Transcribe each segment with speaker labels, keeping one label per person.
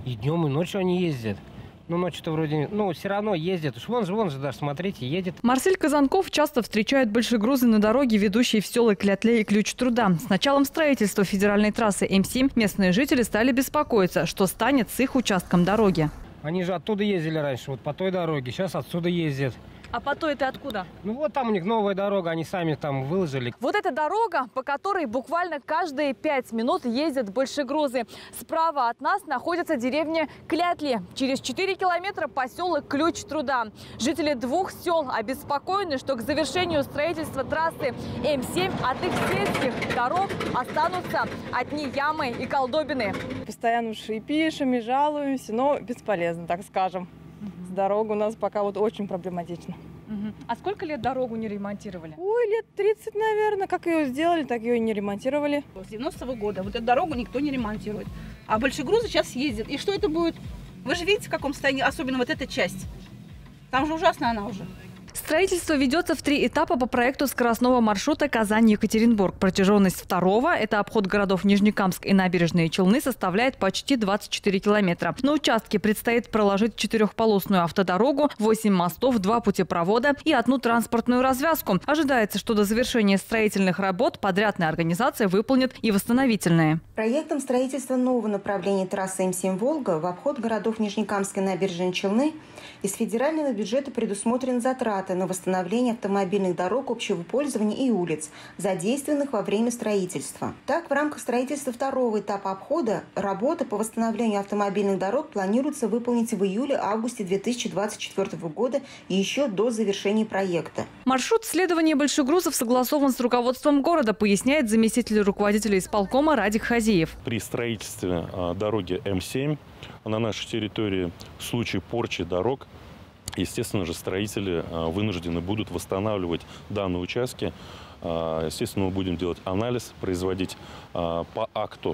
Speaker 1: И днем, и ночью они ездят. Ну, ночью-то вроде, все равно ездят. Уж вон же даже, смотрите, едет.
Speaker 2: Марсель Казанков часто встречает большегрузы на дороге, ведущей в села Клятле и Ключ Труда. С началом строительства федеральной трассы М7 местные жители стали беспокоиться, что станет с их участком дороги.
Speaker 1: Они же оттуда ездили раньше, вот по той дороге. Сейчас отсюда ездят.
Speaker 2: А по той это откуда?
Speaker 1: Ну вот там у них новая дорога, они сами там выложили.
Speaker 2: Вот эта дорога, по которой буквально каждые 5 минут ездят большегрузы. Справа от нас находится деревня Клятли. Через 4 километра поселок Ключ Труда. Жители двух сел обеспокоены, что к завершению строительства трассы М7 от их сельских дорог останутся одни ямы и колдобины.
Speaker 3: Постоянно уж и пишем, и жалуемся, но бесполезно, так скажем. Дорога у нас пока вот очень проблематична.
Speaker 2: А сколько лет дорогу не ремонтировали?
Speaker 3: Ой, лет 30, наверное. Как ее сделали, так ее и не ремонтировали.
Speaker 4: С 90-го года вот эту дорогу никто не ремонтирует. А большегрузы сейчас ездят. И что это будет? Вы же видите, в каком состоянии, особенно вот эта часть. Там же ужасная она уже.
Speaker 2: Строительство ведется в 3 этапа по проекту скоростного маршрута Казань-Екатеринбург. Протяженность второго – это обход городов Нижнекамск и Набережные Челны – составляет почти 24 километра. На участке предстоит проложить 4-полосную автодорогу, 8 мостов, 2 путепровода и 1 транспортную развязку. Ожидается, что до завершения строительных работ подрядная организация выполнит и восстановительные.
Speaker 5: Проектом строительства нового направления трассы М7 «Волга» в обход городов Нижнекамска и Набережной Челны из федерального бюджета предусмотрены затраты на восстановление автомобильных дорог общего пользования и улиц, задействованных во время строительства. Так, в рамках строительства второго этапа обхода работы по восстановлению автомобильных дорог планируется выполнить в июле-августе 2024 года и еще до завершения проекта.
Speaker 2: Маршрут следования большегрузов согласован с руководством города, поясняет заместитель руководителя исполкома Радик Хазиев.
Speaker 6: При строительстве дороги М7 на нашей территории в случае порчи дорог, естественно же, строители вынуждены будут восстанавливать данные участки. Естественно, мы будем делать анализ, производить по акту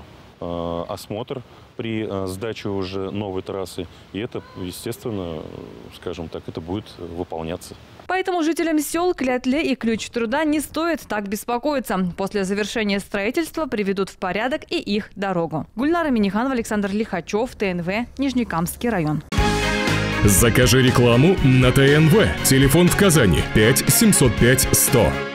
Speaker 6: осмотр при сдаче уже новой трассы. И это, естественно, скажем так, это будет выполняться.
Speaker 2: Поэтому жителям сел Клятле и Ключ Труда не стоит так беспокоиться. После завершения строительства приведут в порядок и их дорогу. Гульнара Миниханова, Александр Лихачев, ТНВ, Нижнекамский район.
Speaker 7: Закажи рекламу на ТНВ. Телефон в Казани 5 705 100.